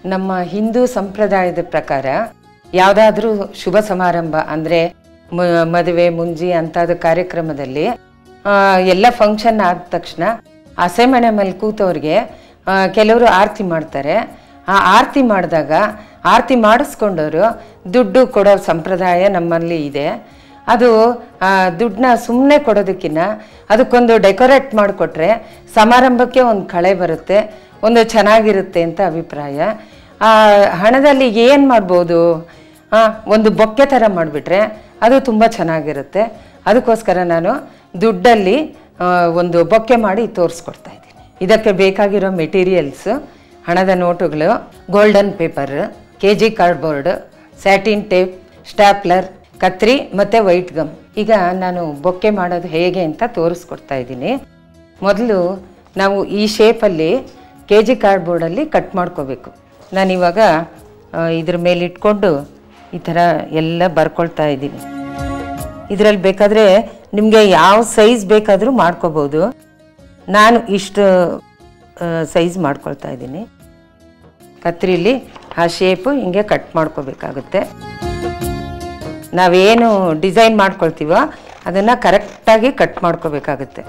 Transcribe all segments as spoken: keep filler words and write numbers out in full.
ನಮ್ಮ ಹಿಂದೂ ಸಂಪ್ರದಾಯದ ಪ್ರಕಾರ ಯಾವುದಾದ್ರೂ ಶುಭ ಸಮಾರಂಭ ಅಂದರೆ ಮದುವೆ ಮುಂಜಿ ಅಂತಾದ ಕಾರ್ಯಕ್ರಮದಲ್ಲಿ ಎಲ್ಲ ಫಂಕ್ಷನ್ ಆದ ತಕ್ಷಣ ಹಸೆಮಣೆ ಮೇಲೆ ಕೂತವ್ರಿಗೆ ಕೆಲವರು ಆರತಿ ಮಾಡ್ತಾರೆ. ಆ ಆರತಿ ಮಾಡಿದಾಗ ಆರತಿ ಮಾಡಿಸ್ಕೊಂಡವರು ದುಡ್ಡು ಕೊಡೋ ಸಂಪ್ರದಾಯ ನಮ್ಮಲ್ಲಿ ಇದೆ. ಅದು ದುಡ್ಡನ್ನ ಸುಮ್ಮನೆ ಕೊಡೋದಕ್ಕಿಂತ ಅದಕ್ಕೊಂದು ಡೆಕೋರೇಟ್ ಮಾಡಿಕೊಟ್ರೆ ಸಮಾರಂಭಕ್ಕೆ ಒಂದು ಕಳೆ ಬರುತ್ತೆ, ಒಂದು ಚೆನ್ನಾಗಿರುತ್ತೆ ಅಂತ ಅಭಿಪ್ರಾಯ. ಆ ಹಣದಲ್ಲಿ ಏನು ಮಾಡ್ಬೋದು, ಒಂದು ಬೊಕ್ಕೆ ಥರ ಮಾಡಿಬಿಟ್ರೆ ಅದು ತುಂಬ ಚೆನ್ನಾಗಿರುತ್ತೆ. ಅದಕ್ಕೋಸ್ಕರ ನಾನು ದುಡ್ಡಲ್ಲಿ ಒಂದು ಬೊಕ್ಕೆ ಮಾಡಿ ತೋರಿಸ್ಕೊಡ್ತಾ ಇದ್ದೀನಿ. ಇದಕ್ಕೆ ಬೇಕಾಗಿರೋ ಮೆಟೀರಿಯಲ್ಸು ಹಣದ ನೋಟುಗಳು, golden paper, K G cardboard, satin tape, stapler, ಕತ್ರಿ ಮತ್ತು ವೈಟ್ ಗಮ್. ಈಗ ನಾನು ಬೊಕ್ಕೆ ಮಾಡೋದು ಹೇಗೆ ಅಂತ ತೋರಿಸ್ಕೊಡ್ತಾ ಇದ್ದೀನಿ. ಮೊದಲು ನಾವು ಈ ಶೇಪಲ್ಲಿ ಕೆ ಜಿ ಕಾರ್ಡ್ಬೋರ್ಡಲ್ಲಿ ಕಟ್ ಮಾಡ್ಕೋಬೇಕು. ನಾನಿವಾಗ ಇದ್ರ ಮೇಲೆ ಇಟ್ಕೊಂಡು ಈ ಥರ ಎಲ್ಲ ಬರ್ಕೊಳ್ತಾ ಇದ್ದೀನಿ. ಇದರಲ್ಲಿ ಬೇಕಾದರೆ ನಿಮಗೆ ಯಾವ ಸೈಜ್ ಬೇಕಾದರೂ ಮಾಡ್ಕೋಬೋದು. ನಾನು ಇಷ್ಟು ಸೈಜ್ ಮಾಡ್ಕೊಳ್ತಾ ಇದ್ದೀನಿ. ಕತ್ರಿಲಿ ಆ ಶೇಪು ಹಿಂಗೆ ಕಟ್ ಮಾಡ್ಕೋಬೇಕಾಗುತ್ತೆ. ನಾವೇನು ಡಿಸೈನ್ ಮಾಡ್ಕೊಳ್ತೀವೋ ಅದನ್ನು ಕರೆಕ್ಟಾಗಿ ಕಟ್ ಮಾಡ್ಕೋಬೇಕಾಗುತ್ತೆ.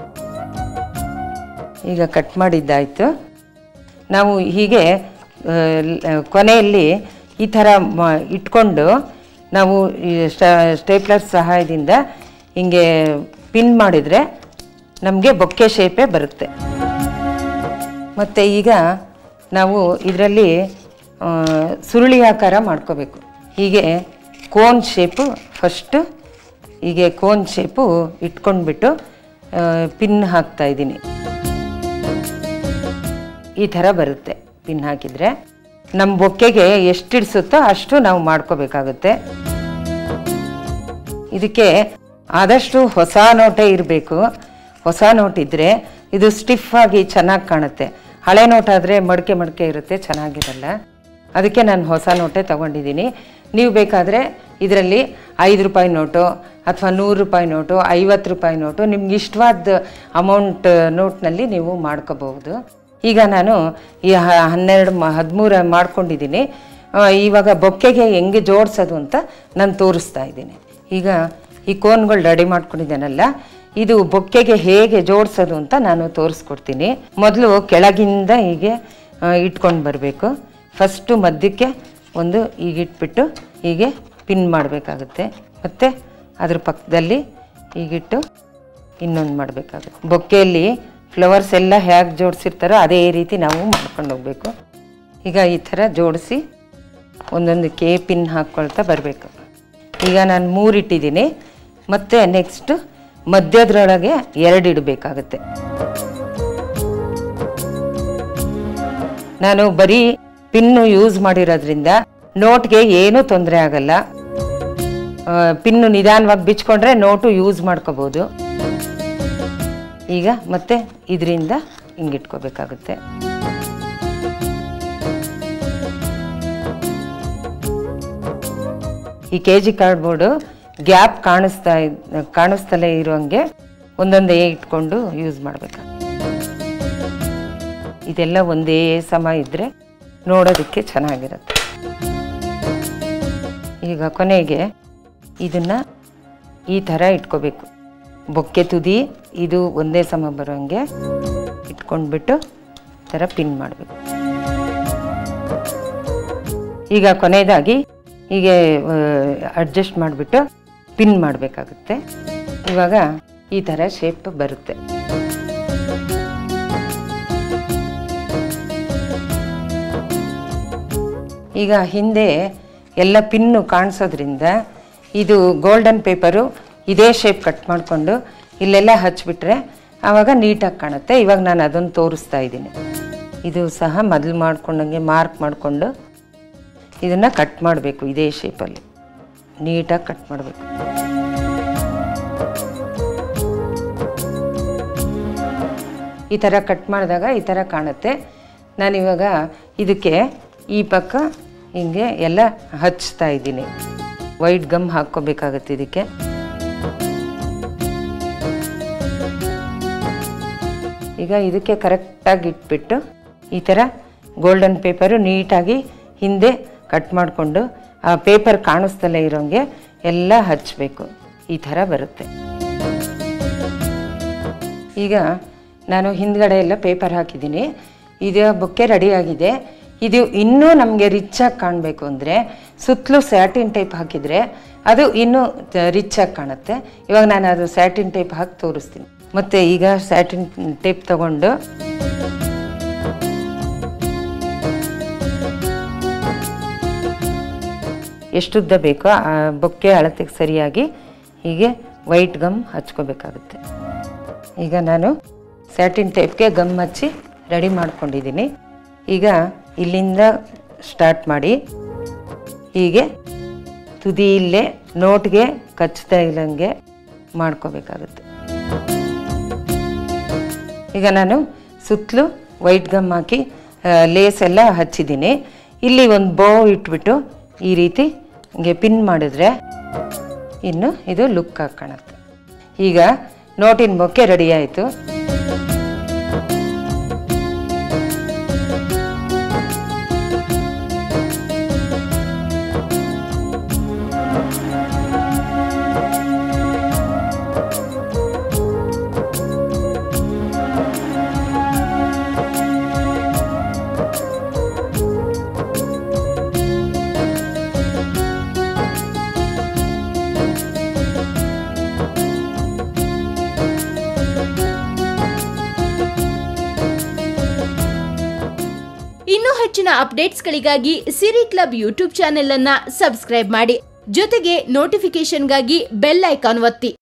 ಈಗ ಕಟ್ ಮಾಡಿದ್ದಾಯಿತು. ನಾವು ಹೀಗೆ ಕೊನೆಯಲ್ಲಿ ಈ ಥರ ಇಟ್ಕೊಂಡು ನಾವು ಸ್ಟೇಪ್ಲರ್ ಸಹಾಯದಿಂದ ಹಿಂಗೆ ಪಿನ್ ಮಾಡಿದರೆ ನಮಗೆ ಬೊಕ್ಕೆ ಶೇಪೇ ಬರುತ್ತೆ. ಮತ್ತು ಈಗ ನಾವು ಇದರಲ್ಲಿ ಸುರುಳಿ ಆಕಾರ ಮಾಡ್ಕೋಬೇಕು. ಹೀಗೆ ಕೋನ್ ಶೇಪು ಫಸ್ಟು ಹೀಗೆ ಕೋನ್ ಶೇಪು ಇಟ್ಕೊಂಡ್ಬಿಟ್ಟು ಪಿನ್ ಹಾಕ್ತಾಯಿದ್ದೀನಿ. ಈ ಥರ ಬರುತ್ತೆ. ಪಿನ್ ಹಾಕಿದರೆ ನಮ್ಮ ಬೊಕ್ಕೆಗೆ ಎಷ್ಟು ಇಡಿಸುತ್ತೋ ಅಷ್ಟು ನಾವು ಮಾಡ್ಕೋಬೇಕಾಗುತ್ತೆ. ಇದಕ್ಕೆ ಆದಷ್ಟು ಹೊಸ ನೋಟೇ ಇರಬೇಕು. ಹೊಸ ನೋಟ್ ಇದ್ದರೆ ಇದು ಸ್ಟಿಫ್ ಆಗಿ ಚೆನ್ನಾಗಿ ಕಾಣುತ್ತೆ. ಹಳೆ ನೋಟ್ ಆದರೆ ಮಡಿಕೆ ಮಡಿಕೆ ಇರುತ್ತೆ, ಚೆನ್ನಾಗಿರಲ್ಲ. ಅದಕ್ಕೆ ನಾನು ಹೊಸ ನೋಟೇ ತೊಗೊಂಡಿದ್ದೀನಿ. ನೀವು ಬೇಕಾದರೆ ಇದರಲ್ಲಿ ಐದು ರೂಪಾಯಿ ನೋಟು ಅಥವಾ ನೂರು ರೂಪಾಯಿ ನೋಟು, ಐವತ್ತು ರೂಪಾಯಿ ನೋಟು, ನಿಮ್ಗೆ ಇಷ್ಟವಾದ ಅಮೌಂಟ್ ನೋಟ್ನಲ್ಲಿ ನೀವು ಮಾಡ್ಕೋಬಹುದು. ಈಗ ನಾನು ಈ ಹನ್ನೆರಡು ಹದಿಮೂರು ಮಾಡ್ಕೊಂಡಿದ್ದೀನಿ. ಇವಾಗ ಬೊಕ್ಕೆಗೆ ಹೆಂಗೆ ಜೋಡಿಸೋದು ಅಂತ ನಾನು ತೋರಿಸ್ತಾ ಇದ್ದೀನಿ. ಈಗ ಈ ಕೋನ್ಗಳು ರೆಡಿ ಮಾಡ್ಕೊಂಡಿದ್ದೇನಲ್ಲ, ಇದು ಬೊಕ್ಕೆಗೆ ಹೇಗೆ ಜೋಡಿಸೋದು ಅಂತ ನಾನು ತೋರಿಸ್ಕೊಡ್ತೀನಿ. ಮೊದಲು ಕೆಳಗಿಂದ ಹೀಗೆ ಇಟ್ಕೊಂಡು ಬರಬೇಕು. ಫಸ್ಟು ಮಧ್ಯಕ್ಕೆ ಒಂದು ಈಗ ಇಟ್ಬಿಟ್ಟು ಹೀಗೆ ಪಿನ್ ಮಾಡಬೇಕಾಗುತ್ತೆ. ಮತ್ತು ಅದ್ರ ಪಕ್ಕದಲ್ಲಿ ಹೀಗಿಟ್ಟು ಇನ್ನೊಂದು ಮಾಡಬೇಕಾಗುತ್ತೆ. ಬೊಕ್ಕೆಯಲ್ಲಿ ಫ್ಲವರ್ಸ್ ಎಲ್ಲ ಹೇಗೆ ಜೋಡಿಸಿರ್ತಾರೋ ಅದೇ ರೀತಿ ನಾವು ಮಾಡ್ಕೊಂಡು ಹೋಗಬೇಕು. ಈಗ ಈ ಥರ ಜೋಡಿಸಿ ಒಂದೊಂದು ಕೆ ಪಿನ್ ಹಾಕ್ಕೊಳ್ತಾ ಬರಬೇಕು. ಈಗ ನಾನು ಮೂರು ಇಟ್ಟಿದ್ದೀನಿ. ಮತ್ತು ನೆಕ್ಸ್ಟು ಮಧ್ಯದ್ರೊಳಗೆ ಎರಡು ಇಡಬೇಕಾಗುತ್ತೆ. ನಾನು ಬರೀ ಪಿನ್ನು ಯೂಸ್ ಮಾಡಿರೋದ್ರಿಂದ ನೋಟ್ಗೆ ಏನೂ ತೊಂದರೆ ಆಗಲ್ಲ. ಪಿನ್ನು ನಿಧಾನವಾಗಿ ಬಿಚ್ಕೊಂಡ್ರೆ ನೋಟು ಯೂಸ್ ಮಾಡ್ಕೋಬೋದು. ಈಗ ಮತ್ತೆ ಇದರಿಂದ ಹಿಂಗಿಟ್ಕೋಬೇಕಾಗುತ್ತೆ. ಈ ಕೆ ಜಿ ಕಾರ್ಡ್ಬೋರ್ಡು ಗ್ಯಾಪ್ ಕಾಣಿಸ್ತಾ ಕಾಣಿಸ್ತಲೇ ಇರೋಂಗೆ ಒಂದೊಂದೇ ಇಟ್ಕೊಂಡು ಯೂಸ್ ಮಾಡಬೇಕಾಗುತ್ತೆ. ಇದೆಲ್ಲ ಒಂದೇ ಸಮ ಇದ್ದರೆ ನೋಡೋದಕ್ಕೆ ಚೆನ್ನಾಗಿರುತ್ತೆ. ಈಗ ಕೊನೆಗೆ ಇದನ್ನು ಈ ಥರ ಇಟ್ಕೋಬೇಕು. ಬೊಕ್ಕೆ ತುದಿ ಇದು ಒಂದೇ ಸಮ ಬರೋಂಗೆ ಇಟ್ಕೊಂಡ್ಬಿಟ್ಟು ಈ ಥರ ಪಿನ್ ಮಾಡಬೇಕು. ಈಗ ಕೊನೆಯದಾಗಿ ಹೀಗೆ ಅಡ್ಜಸ್ಟ್ ಮಾಡಿಬಿಟ್ಟು ಪಿನ್ ಮಾಡಬೇಕಾಗುತ್ತೆ. ಇವಾಗ ಈ ಥರ ಶೇಪ್ ಬರುತ್ತೆ. ಈಗ ಹಿಂದೆ ಎಲ್ಲ ಪಿನ್ನು ಕಾಣಿಸೋದ್ರಿಂದ ಇದು ಗೋಲ್ಡನ್ ಪೇಪರು ಇದೇ ಶೇಪ್ ಕಟ್ ಮಾಡಿಕೊಂಡು ಇಲ್ಲೆಲ್ಲ ಹಚ್ಚಿಬಿಟ್ರೆ ಆವಾಗ ನೀಟಾಗಿ ಕಾಣುತ್ತೆ. ಇವಾಗ ನಾನು ಅದನ್ನು ತೋರಿಸ್ತಾ ಇದ್ದೀನಿ. ಇದು ಸಹ ಮೊದಲು ಮಾಡ್ಕೊಂಡಂಗೆ ಮಾರ್ಕ್ ಮಾಡಿಕೊಂಡು ಇದನ್ನು ಕಟ್ ಮಾಡಬೇಕು. ಇದೇ ಶೇಪಲ್ಲಿ ನೀಟಾಗಿ ಕಟ್ ಮಾಡಬೇಕು. ಈ ಥರ ಕಟ್ ಮಾಡಿದಾಗ ಈ ಥರ ಕಾಣುತ್ತೆ. ನಾನಿವಾಗ ಇದಕ್ಕೆ ಈ ಪಕ್ಕ ಹಿಂಗೆ ಎಲ್ಲ ಹಚ್ತಾ ಇದ್ದೀನಿ. ವೈಟ್ ಗಮ್ ಹಾಕ್ಕೋಬೇಕಾಗತ್ತೆ ಇದಕ್ಕೆ. ಈಗ ಇದಕ್ಕೆ ಕರೆಕ್ಟಾಗಿ ಇಟ್ಬಿಟ್ಟು ಈ ಥರ ಗೋಲ್ಡನ್ ಪೇಪರು ನೀಟಾಗಿ ಹಿಂದೆ ಕಟ್ ಮಾಡಿಕೊಂಡು ಆ ಪೇಪರ್ ಕಾಣಿಸ್ತಲೇ ಇರೋಂಗೆ ಎಲ್ಲ ಹಚ್ಚಬೇಕು. ಈ ಥರ ಬರುತ್ತೆ. ಈಗ ನಾನು ಹಿಂದ್ಗಡೆ ಎಲ್ಲ ಪೇಪರ್ ಹಾಕಿದ್ದೀನಿ. ಇದು ಬೊಕ್ಕೆ ರೆಡಿಯಾಗಿದೆ. ಇದು ಇನ್ನೂ ನಮಗೆ ರಿಚ್ಚಾಗಿ ಕಾಣಬೇಕು ಅಂದರೆ ಸುತ್ತಲೂ ಸ್ಯಾಟಿನ್ ಟೈಪ್ ಹಾಕಿದರೆ ಅದು ಇನ್ನೂ ರಿಚ್ಚಾಗಿ ಕಾಣುತ್ತೆ. ಇವಾಗ ನಾನು ಅದು ಸ್ಯಾಟಿನ್ ಟೈಪ್ ಹಾಕಿ ತೋರಿಸ್ತೀನಿ. ಮತ್ತು ಈಗ ಸ್ಯಾಟಿನ್ ಟೇಪ್ ತಗೊಂಡು ಎಷ್ಟುದ್ದ ಬೇಕೋ ಆ ಬೊಕ್ಕೆ ಅಳತೆಗೆ ಸರಿಯಾಗಿ ಹೀಗೆ ವೈಟ್ ಗಮ್ ಹಚ್ಕೋಬೇಕಾಗುತ್ತೆ. ಈಗ ನಾನು ಸ್ಯಾಟಿನ್ ಟೇಪ್ಗೆ ಗಮ್ ಹಚ್ಚಿ ರೆಡಿ ಮಾಡ್ಕೊಂಡಿದ್ದೀನಿ. ಈಗ ಇಲ್ಲಿಂದ ಸ್ಟಾರ್ಟ್ ಮಾಡಿ ಹೀಗೆ ತುದಿ ಇಲ್ಲೇ ನೋಟ್ಗೆ ಕಚ್ತಾ ಇಲ್ಲಂಗೆ ಮಾಡ್ಕೋಬೇಕಾಗುತ್ತೆ. ಈಗ ನಾನು ಸುತ್ತಲೂ ವೈಟ್ ಗಮ್ ಹಾಕಿ ಲೇಸ್ ಎಲ್ಲ ಹಚ್ಚಿದ್ದೀನಿ. ಇಲ್ಲಿ ಒಂದು ಬೋ ಇಟ್ಬಿಟ್ಟು ಈ ರೀತಿ ಹಿಂಗೆ ಪಿನ್ ಮಾಡಿದ್ರೆ ಇನ್ನು ಇದು ಲುಕ್ ಆಗಿ ಕಾಣುತ್ತೆ. ಈಗ ನೋಟಿನ ಬೊಕ್ಕೆ ರೆಡಿ ಆಯಿತು. ಇನ್ನೂ ಹೆಚ್ಚಿನ ಅಪ್ಡೇಟ್ಸ್ಗಳಿಗಾಗಿ ಸಿರಿ ಕ್ಲಬ್ ಯೂಟ್ಯೂಬ್ ಚಾನೆಲ್ ಅನ್ನ ಸಬ್ಸ್ಕ್ರೈಬ್ ಮಾಡಿ. ಜೊತೆಗೆ ನೋಟಿಫಿಕೇಶನ್ಗಾಗಿ ಬೆಲ್ ಐಕಾನ್ ಒತ್ತಿ.